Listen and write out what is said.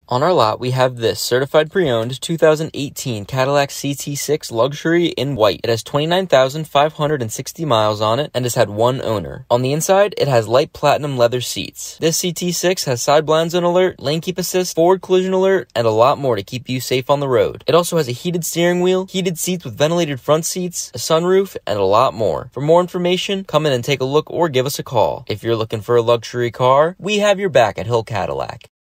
On our lot, we have this certified pre-owned 2018 Cadillac CT6 Luxury in white. It has 29,560 miles on it and has had one owner. On the inside, it has light platinum leather seats. This CT6 has side blinds on alert, lane keep assist, forward collision alert, and a lot more to keep you safe on the road. It also has a heated steering wheel, heated seats with ventilated front seats, a sunroof, and a lot more. For more information, come in and take a look or give us a call. If you're looking for a luxury car, we have your back at Hill Cadillac.